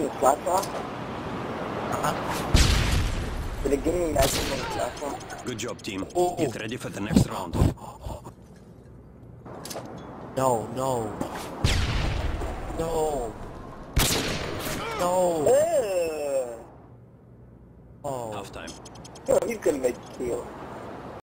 on the flat rock? Uh-huh. Did it give me magic on the flat rock? Good job, team. Oh. Get ready for the next round. No, no. No. No. Ugh. Oh. Half time. Yo, he's gonna make a kill.